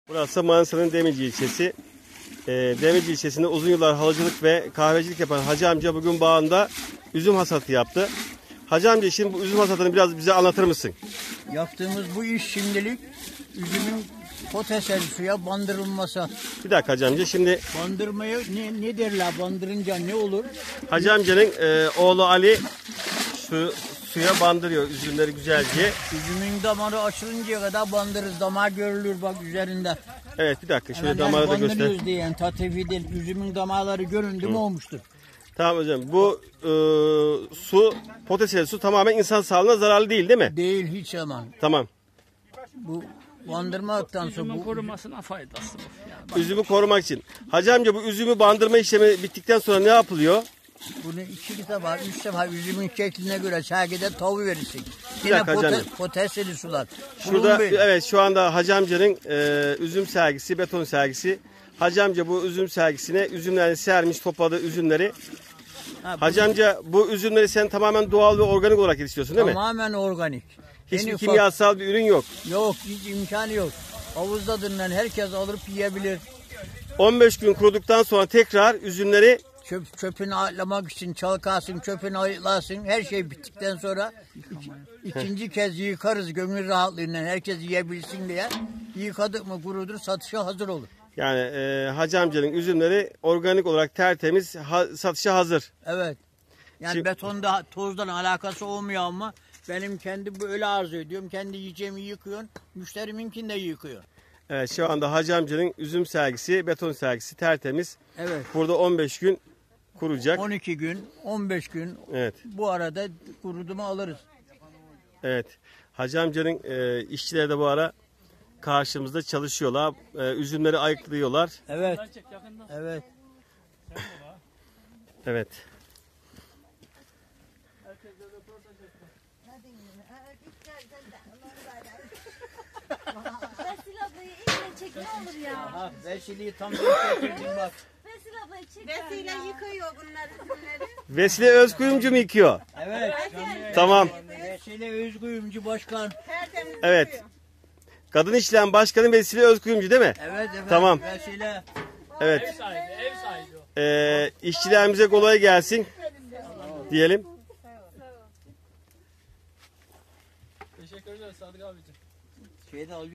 Burası Manisa'nın Demirci ilçesi. Demirci ilçesinde uzun yıllar halıcılık ve kahvecilik yapan Hacı amca bugün bağında üzüm hasatı yaptı. Hacı amca şimdi bu üzüm hasatını biraz bize anlatır mısın? Yaptığımız bu iş şimdilik üzümün potansiyel suya bandırılması. Bir dakika Hacı amca, şimdi Bandırmaya ne derler, bandırınca ne olur? Hacı amcanın oğlu Ali suya bandırıyor üzümleri güzelce. Üzümün damarı açılıncaya kadar bandırırız. Damar görülür bak üzerinde. Evet, bir dakika şöyle Yani damarı da göster. bandırıyoruz diyen tatifi değil. Üzümün damarları göründü mü olmuştur. Tamam hocam, bu su, potansiyel su tamamen insan sağlığına zararlı değil mi? Değil hiç ama. Tamam. Bu bandırmaktan sonra Üzümün bu korumasına faydası var. Yani Üzümü korumak için. Hacı amca, bu üzümü bandırma işlemi bittikten sonra ne yapılıyor? bunun 2 defa 3 defa üzümün şekline göre sergide tavu verirsin. Bir Yine dakika canım. potansiyeli sular. Şurada evet, şu anda Hacı amcanın üzüm sergisi, beton sergisi. Hacı amca bu üzüm sergisine üzümlerini sermiş, topladığı üzümleri. Hacı amca, bu üzümleri sen tamamen doğal ve organik olarak yetiştiriyorsun değil mi? Tamamen organik. Hiçbir En kimyasal bir ürün yok. Yok, hiç imkanı yok. Havuzda dinlen herkes alıp yiyebilir. 15 gün kuruduktan sonra tekrar üzümleri Çöpünü ayıklamak için çalkarsın, çöpünü ayıklasın. Her şey bittikten sonra ikinci kez yıkarız gönül rahatlığıyla. Herkes yiyebilsin diye. Yıkadık mı kurudur, satışa hazır olur. yani Hacı amcanın üzümleri organik olarak tertemiz, satışa hazır. Evet. Yani Şimdi- betonda tozdan alakası olmuyor ama benim kendi böyle arzu ediyorum. Kendi yiyeceğimi yıkıyorum. Müşteriminkini de yıkıyor. Evet, şu anda Hacı amcanın üzüm sergisi, beton sergisi tertemiz. Evet. Burada 15 gün kuracak. 12 gün, 15 gün Evet. bu arada kurudu mu alırız. Evet. Hacı amcanın işçileri de bu ara karşımızda çalışıyorlar. Üzümleri ayıklıyorlar. Evet. çek yakından. Evet. Evet. Vesile ablayı eline çek ne olur ya. Ha, Vesile'yi tam getirdim bak. Vesile ablayı çek. Vesile yıkıyor bunları üzümleri. Vesile Özkuyumcu mu yıkıyor? Evet. Tamam. Vesile Özgüyümcü Başkan. Tertemiz Evet. yıkıyor. Kadın İşlem Başkanı Vesile Özkuyumcu değil mi? Evet evet. Tamam. Vesile. Evet. Ev sahibi o. İşçilerimize kolay gelsin diyelim. Teşekkür ederiz Sadık abicim. Şeyde